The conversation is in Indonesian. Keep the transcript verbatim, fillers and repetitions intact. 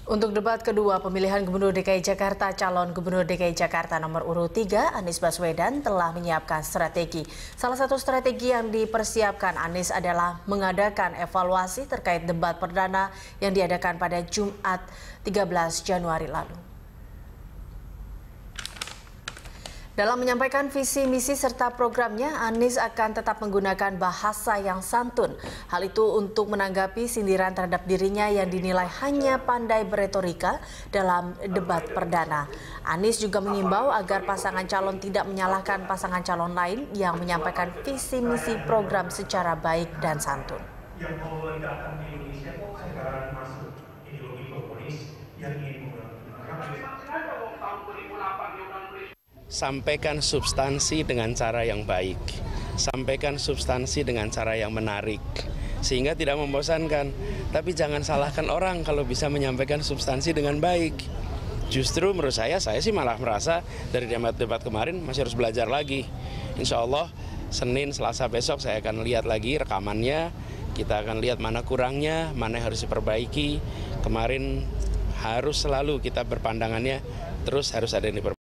Untuk debat kedua pemilihan Gubernur D K I Jakarta, calon Gubernur D K I Jakarta nomor urut tiga, Anies Baswedan telah menyiapkan strategi. Salah satu strategi yang dipersiapkan Anies adalah mengadakan evaluasi terkait debat perdana yang diadakan pada Jumat tiga belas Januari lalu. Dalam menyampaikan visi misi serta programnya, Anies akan tetap menggunakan bahasa yang santun. Hal itu untuk menanggapi sindiran terhadap dirinya yang dinilai hanya pandai beretorika dalam debat perdana. Anies juga mengimbau agar pasangan calon tidak menyalahkan pasangan calon lain yang menyampaikan visi misi program secara baik dan santun. Yang mau melegakan di Indonesia kok sekarang masuk ideologi komunis yang ingin Sampaikan substansi dengan cara yang baik, sampaikan substansi dengan cara yang menarik, sehingga tidak membosankan. Tapi jangan salahkan orang kalau bisa menyampaikan substansi dengan baik. Justru menurut saya, saya sih malah merasa dari debat-debat kemarin masih harus belajar lagi. Insya Allah Senin, Selasa besok saya akan lihat lagi rekamannya, kita akan lihat mana kurangnya, mana yang harus diperbaiki. Kemarin harus selalu kita berpandangannya, terus harus ada yang diperbaiki.